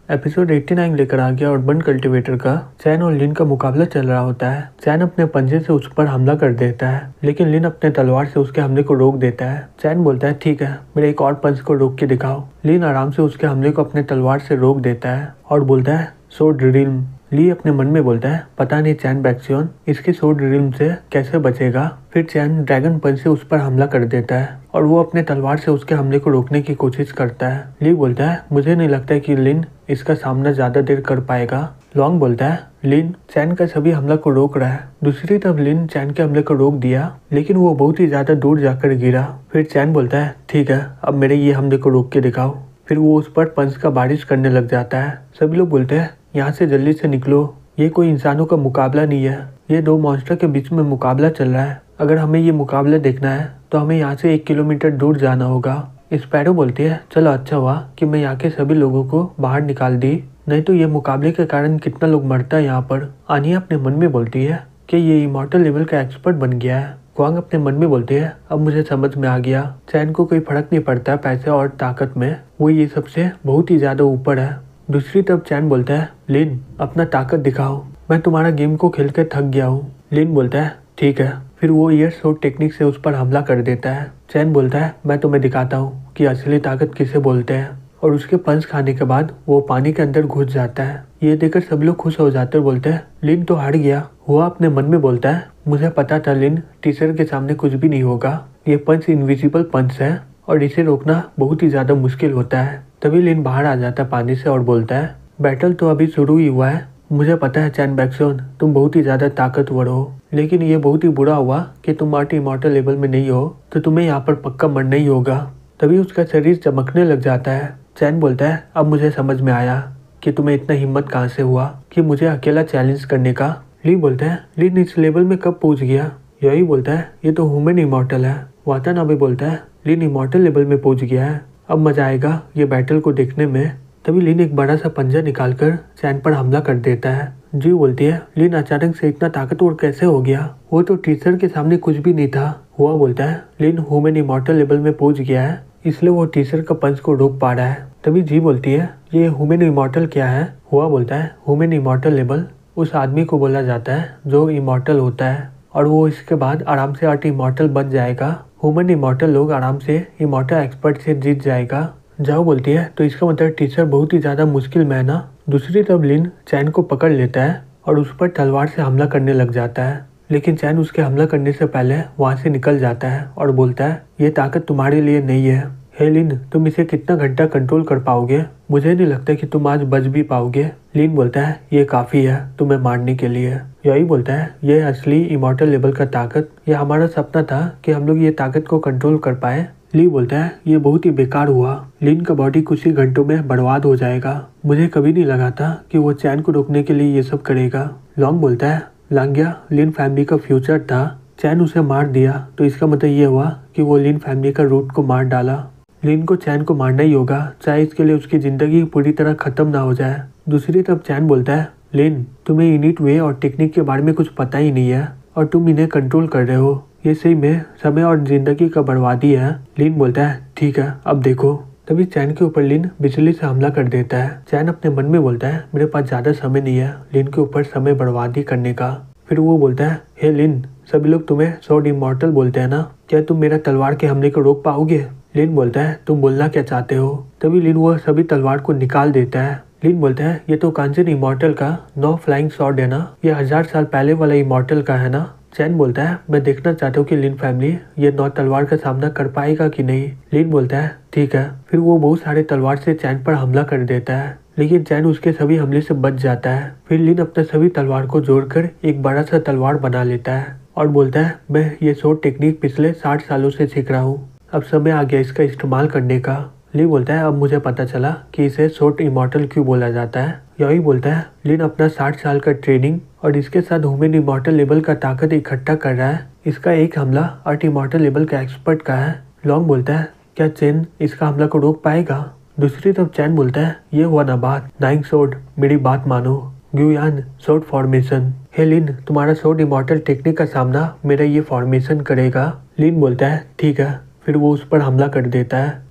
Episode 89 लेकर आ गया और बन कल्टीवेटर का चैन और लिन का मुकाबला चल रहा होता है। चैन अपने पंजे से उस पर हमला कर देता है, लेकिन लिन अपने तलवार से उसके हमले को रोक देता है। चैन बोलता है ठीक है, मेरे एक और पंच को रोक के दिखाओ। लिन आराम से उसके हमले को अपने तलवार से रोक देता है और बोलता है सोर्ड रिल्म। ली अपने मन में बोलता है पता नहीं चैन बैक्सियन इसके सोर्ड रिल्म से कैसे बचेगा। फिर चैन ड्रैगन पंच से उस पर हमला कर देता है और वो अपने तलवार से उसके हमले को रोकने की कोशिश करता है। ली बोलता है मुझे नहीं लगता कि लिन इसका सामना ज्यादा देर कर पाएगा। लॉन्ग बोलता है लिन चैन का सभी हमला को रोक रहा है। दूसरी तरफ लिन चैन के हमले को रोक दिया, लेकिन वो बहुत ही ज्यादा दूर जाकर गिरा। फिर चैन बोलता है ठीक है, अब मेरे ये हमले को रोक के दिखाओ। फिर वो उस पर पंच का बारिश करने लग जाता है। सभी लोग बोलते हैं यहाँ से जल्दी से निकलो, ये कोई इंसानों का मुकाबला नहीं है, ये दो मॉन्स्टर के बीच में मुकाबला चल रहा है। अगर हमें ये मुकाबला देखना है तो हमें यहाँ से 1 किलोमीटर दूर जाना होगा। स्पैरो बोलती है चलो अच्छा हुआ कि मैं यहाँ के सभी लोगों को बाहर निकाल दी, नहीं तो ये मुकाबले के कारण कितना लोग मरता है यहाँ पर। आनिया अपने मन में बोलती है कि ये इमॉर्टल लेवल का एक्सपर्ट बन गया है। क्वांग अपने मन में बोलती है अब मुझे समझ में आ गया, चैन को कोई फर्क नहीं पड़ता पैसे और ताकत में, वो ये सबसे बहुत ही ज्यादा ऊपर है। दूसरी तरफ चैन बोलता है लिन अपना ताकत दिखाओ, मैं तुम्हारा गेम को खेल कर थक गया हूँ। लिन बोलता है ठीक है। फिर वो ईयर शॉट टेक्निक से उस पर हमला कर देता है। चैन बोलता है मैं तुम्हें दिखाता हूँ कि असली ताकत किसे बोलते हैं, और उसके पंच खाने के बाद वो पानी के अंदर घुस जाता है। ये देखकर सब लोग खुश हो जाते और बोलते हैं लिन तो हार गया। वो अपने मन में बोलता है मुझे पता था लिन टीचर के सामने कुछ भी नहीं होगा, ये पंच इनविजिबल पंच है और इसे रोकना बहुत ही ज्यादा मुश्किल होता है। तभी लिन बाहर आ जाता है पानी से और बोलता है बैटल तो अभी शुरू ही हुआ है, मुझे पता है चैन बैक्सन तुम बहुत ही ज्यादा ताकतवर हो, लेकिन ये बहुत ही बुरा हुआ कि तुम आर्ट इमॉर्टल लेवल में नहीं हो, तो तुम्हें यहाँ पर पक्का मरना ही होगा। तभी उसका शरीर चमकने लग जाता है। चैन बोलता है अब मुझे समझ में आया कि तुम्हें इतना हिम्मत कहाँ से हुआ कि मुझे अकेला चैलेंज करने का। ली बोलता है लिन इस लेवल में कब पहुंच गया। यही बोलता है ये तो ह्यूमन इमॉर्टल है। वातानाबे बोलता है लिन इमॉर्टल लेवल में पहुंच गया है, अब मजा आएगा ये बैटल को देखने में। तभी लिन एक बड़ा सा पंजा निकालकर चैन पर हमला कर देता है। जी बोलती है लिन अचानक से इतना ताकतवर कैसे हो गया, वो तो टीचर के सामने कुछ भी नहीं था। हुआ बोलता है लिन ह्यूमन इमॉर्टल लेवल में पहुंच गया है, इसलिए वो टीचर का पंच को रोक पा रहा है। तभी जी बोलती है ये ह्यूमन इमॉर्टल क्या है। हुआ बोलता है ह्यूमन इमॉर्टल लेवल उस आदमी को बोला जाता है जो इमॉर्टल होता है, और वो इसके बाद आराम से आर्ट इमॉर्टल बन जाएगा। ह्यूमन इमॉर्टल लोग आराम से इमॉर्टल एक्सपर्ट से जीत जाएगा। जाओ बोलती है तो इसका मतलब टीचर बहुत ही ज्यादा मुश्किल में है ना। दूसरी तरफ लिन चैन को पकड़ लेता है और उस पर तलवार से हमला करने लग जाता है, लेकिन चैन उसके हमला करने से पहले वहां से निकल जाता है और बोलता है ये ताकत तुम्हारे लिए नहीं है। हे लिन तुम इसे कितना घंटा कंट्रोल कर पाओगे, मुझे नहीं लगता कि तुम आज बच भी पाओगे। लिन बोलता है ये काफी है तुम्हें मारने के लिए। यही बोलता है ये असली इमॉर्टल लेवल का ताकत, ये हमारा सपना था कि हम लोग ये ताकत को कंट्रोल कर पाए। ली बोलता है ये बहुत ही बेकार हुआ, लिन का बॉडी कुछ ही घंटों में बर्बाद हो जाएगा, मुझे कभी नहीं लगा था कि वो चैन को रोकने के लिए ये सब करेगा। लॉन्ग बोलता है लांग्या लिन फैमिली का फ्यूचर था, चैन उसे मार दिया तो इसका मतलब ये हुआ कि वो लिन फैमिली का रूट को मार डाला। लिन को चैन को मारना ही होगा, चाहे इसके लिए उसकी जिंदगी पूरी तरह खत्म ना हो जाए। दूसरी तरफ चैन बोलता है लिन तुम्हें इनिट वे और टेक्निक के बारे में कुछ पता ही नहीं है और तुम इन्हें कंट्रोल कर रहे हो, ये सही में समय और जिंदगी का बर्बादी है। लिन बोलता है ठीक है अब देखो। तभी चैन के ऊपर लिन बिजली से हमला कर देता है। चैन अपने मन में बोलता है मेरे पास ज्यादा समय नहीं है लिन के ऊपर समय बर्बादी करने का। फिर वो बोलता है हे लिन सभी लोग तुम्हें सॉर्ड इमॉर्टल बोलते हैं ना, क्या तुम मेरा तलवार के हमले को रोक पाओगे। लिन बोलता है तुम बोलना क्या चाहते हो। तभी लिन वो सभी तलवार को निकाल देता है। लिन बोलता है ये तो कांचन इमॉर्टल का 9 फ्लाइंग शॉट है ना, ये 1000 साल पहले वाला इमॉर्टल का है ना। चैन बोलता है मैं देखना चाहता हूँ कि लिन फैमिली ये 9 तलवार का सामना कर पाएगा कि नहीं। लिन बोलता है ठीक है। फिर वो बहुत सारे तलवार से चैन पर हमला कर देता है, लेकिन चैन उसके सभी हमले से बच जाता है। फिर लिन अपने सभी तलवार को जोड़कर एक बड़ा सा तलवार बना लेता है और बोलता है मैं ये शॉर्ट टेक्निक पिछले 60 सालों से सीख रहा हूँ, अब समय आ गया इसका इस्तेमाल करने का। ली बोलता है अब मुझे पता चला कि इसे शॉर्ट इमॉर्टल क्यों बोला जाता है। यही बोलता है लिन अपना 60 साल का ट्रेनिंग और इसके साथ ह्यूमन इमॉर्टल लेवल का ताकत इकट्ठा कर रहा है, इसका एक हमला आर्ट इमॉर्टल लेवल का एक्सपर्ट का है। लॉन्ग बोलता है क्या चैन इसका हमला को रोक पाएगा। दूसरी तरफ चैन बोलता है ये हुआ ना बात, नाइंग शॉर्ट मेरी बात मानो, ग्यूयान शॉर्ट फॉर्मेशन। हे लिन तुम्हारा शॉर्ट इमॉर्टल टेक्निक का सामना मेरा ये फॉर्मेशन करेगा। लिन बोलता है ठीक है। फिर वो उस पर हमला कर देता है।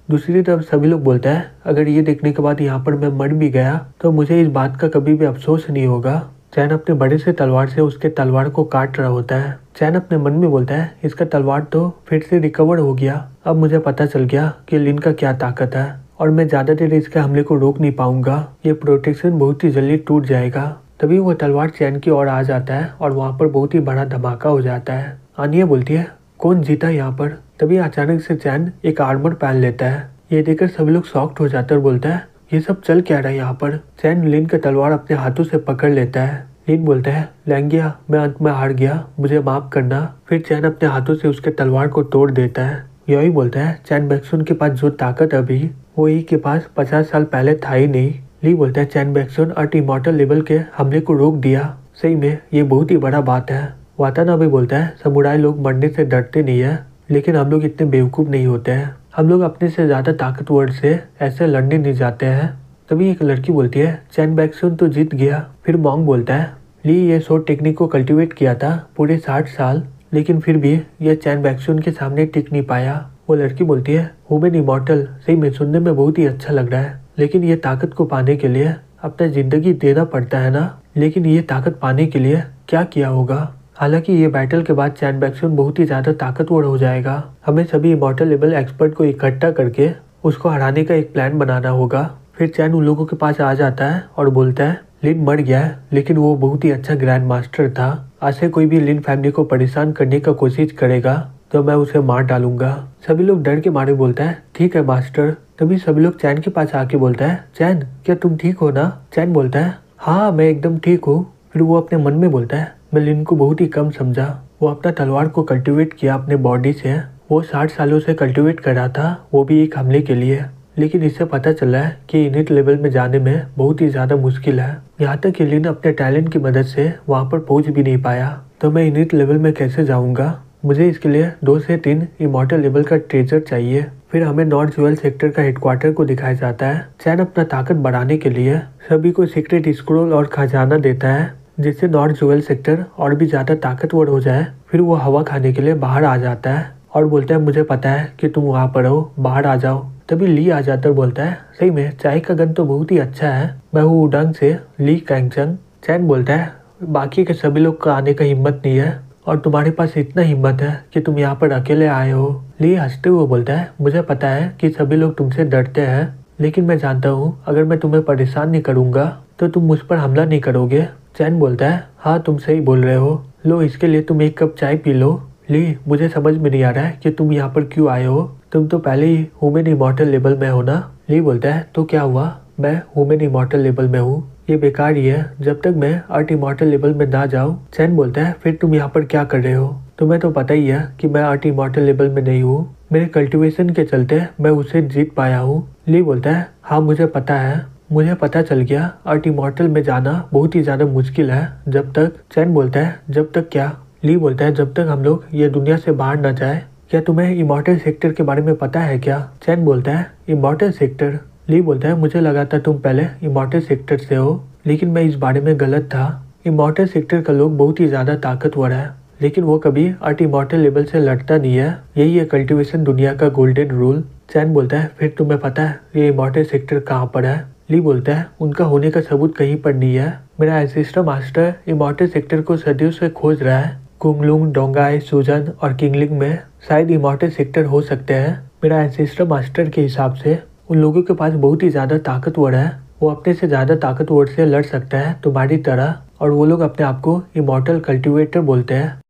दूसरी तरफ सभी लोग बोलते हैं अगर ये देखने के बाद यहाँ पर मैं मर भी गया तो मुझे इस बात का कभी भी अफसोस नहीं होगा। चैन अपने बड़े से तलवार से उसके तलवार को काट रहा होता है। चैन अपने मन में बोलता है इसका तलवार तो फिर से रिकवर हो गया। अब मुझे पता चल गया कि लिन का क्या ताकत है और मैं ज्यादा देर इसके हमले को रोक नहीं पाऊंगा। ये प्रोटेक्शन बहुत ही जल्दी टूट जाएगा। तभी वो तलवार चैन की ओर आ जाता है और वहाँ पर बहुत ही बड़ा धमाका हो जाता है। आनिया बोलती है कौन जीता यहाँ पर। तभी अचानक से चैन एक आर्मर पहन लेता है। ये देखकर सभी लोग शॉक्ड हो जाते हैं और बोलता है ये सब चल क्या रहा है यहाँ पर। चैन लिन का तलवार अपने हाथों से पकड़ लेता है। लिन बोलता है लैंगिया मैं अंत में हार गया, मुझे माफ करना। फिर चैन अपने हाथों से उसके तलवार को तोड़ देता है। यही बोलता है चैन बैक्सुन के पास जो ताकत अभी वो ही के पास 50 साल पहले था ही नहीं। ली बोलता है चैन बैक्सुन अर्थ इमॉर्टल लेवल के हमले को रोक दिया। सही में ये बहुत ही बड़ा बात है। वातानाबे बोलता है समुराई लोग मरने से डरते नहीं है, लेकिन हम लोग इतने बेवकूफ़ नहीं होते हैं। हम लोग अपने से ज़्यादा ताकतवर से ऐसे लड़ने नहीं जाते हैं। तभी एक लड़की बोलती है चैन बैक्सुन तो जीत गया। फिर मॉन्ग बोलता है ली ये शॉर्ट टेक्निक को कल्टीवेट किया था पूरे 60 साल, लेकिन फिर भी यह चैन बैक्सुन के सामने टिक नहीं पाया। वो लड़की बोलती है ह्यूमन इमॉर्टल सही में सुनने में बहुत ही अच्छा लग रहा है, लेकिन ये ताकत को पाने के लिए अपना जिंदगी देना पड़ता है ना। लेकिन ये ताकत पाने के लिए क्या किया होगा। हालांकि ये बैटल के बाद चैन बैक्सुन बहुत ही ज़्यादा ताकतवर हो जाएगा। हमें सभी इमॉर्टल लेवल एक्सपर्ट को इकट्ठा करके उसको हराने का एक प्लान बनाना होगा। फिर चैन उन लोगों के पास आ जाता है और बोलता है लिन मर गया है, लेकिन वो बहुत ही अच्छा ग्रैंड मास्टर था। आज से कोई भी लिन फैमिली को परेशान करने का कोशिश करेगा तो मैं उसे मार डालूंगा। सभी लोग डर के मारे बोलता है ठीक है मास्टर। तभी सभी लोग चैन के पास आके बोलता है चैन क्या तुम ठीक हो ना। चैन बोलता है हाँ मैं एकदम ठीक हूँ। फिर वो अपने मन में बोलता है मैं लिन को बहुत ही कम समझा। वो अपना तलवार को कल्टीवेट किया अपने बॉडी से। वो 60 सालों से कल्टीवेट कर रहा था, वो भी एक हमले के लिए। लेकिन इससे पता चला है कि इनिट लेवल में जाने में बहुत ही ज़्यादा मुश्किल है। यहाँ तक कि लिन अपने टैलेंट की मदद से वहाँ पर पहुँच भी नहीं पाया। तो मैं इनिट लेवल में कैसे जाऊँगा। मुझे इसके लिए 2 से 3 इमॉर्टल लेवल का ट्रेजर चाहिए। फिर हमें नॉर्थ ज्वेल सेक्टर का हेडक्वार्टर को दिखाया जाता है। चैन अपना ताकत बढ़ाने के लिए सभी को सीक्रेट स्क्रोल और खजाना देता है, जिससे नॉर्थ ज्वेल सेक्टर और भी ज़्यादा ताकतवर हो जाए। फिर वो हवा खाने के लिए बाहर आ जाता है और बोलता है मुझे पता है कि तुम वहाँ पर हो, बाहर आ जाओ। तभी ली आ जाता है, बोलता है सही में चाय का गन तो बहुत ही अच्छा है, मैं हूँ उडंग से ली कैंगचंग। चैन बोलता है बाकी के सभी लोग का आने का हिम्मत नहीं है और तुम्हारे पास इतना हिम्मत है कि तुम यहाँ पर अकेले आए हो। ली हंसते हुए बोलता है मुझे पता है कि सभी लोग तुमसे डरते हैं, लेकिन मैं जानता हूँ अगर मैं तुम्हें परेशान नहीं करूँगा तो तुम मुझ पर हमला नहीं करोगे। चैन बोलता है हाँ तुम सही बोल रहे हो, लो इसके लिए तुम एक कप चाय पी लो। ली मुझे समझ में नहीं आ रहा है कि तुम यहाँ पर क्यों आए हो, तुम तो पहले ही ह्यूमन इमॉर्टल लेवल में हो ना। ली बोलता है तो क्या हुआ, मैं ह्यूमन इमॉर्टल लेवल में हूँ, ये बेकार ही है जब तक मैं अर्थ इमॉर्टल लेवल में ना जाऊँ। चैन बोलता है फिर तुम यहाँ पर क्या कर रहे हो, तुम्हें तो पता ही है कि मैं अर्थ इमॉर्टल लेवल में नहीं हूँ, मेरे कल्टिवेशन के चलते मैं उसे जीत पाया हूँ। ली बोलता है हाँ मुझे पता है, मुझे पता चल गया अर्थ इमॉर्टल में जाना बहुत ही ज़्यादा मुश्किल है जब तक। चैन बोलता है जब तक क्या। ली बोलता है जब तक हम लोग ये दुनिया से बाहर न जाए। क्या तुम्हें इमॉर्टल सेक्टर के बारे में पता है क्या। चैन बोलता है इमॉर्टल सेक्टर। ली बोलता है मुझे लगा था तुम पहले इमॉर्टल सेक्टर से हो, लेकिन मैं इस बारे में गलत था। इमॉर्टल सेक्टर का लोग बहुत ही ज़्यादा ताकतवर है, लेकिन वो कभी अर्थ इमॉर्टल लेवल से लड़ता नहीं है, यही है कल्टिवेशन दुनिया का गोल्डन रूल। चैन बोलता है फिर तुम्हें पता है ये इमॉर्टल सेक्टर कहाँ पर है। ली बोलता है उनका होने का सबूत कहीं पर नहीं है, मेरा एंसेस्टर मास्टर इमॉर्टल सेक्टर को सदियों से खोज रहा है। कुंगलुंग, डोंगाई, सुजन और किंगलिंग में शायद इमॉर्टल सेक्टर हो सकते हैं। मेरा एंसेस्टर मास्टर के हिसाब से उन लोगों के पास बहुत ही ज़्यादा ताकतवर है, वो अपने से ज़्यादा ताकतवर से लड़ सकता है तुम्हारी तरह, और वो लोग अपने आप को इमॉर्टल कल्टिवेटर बोलते हैं।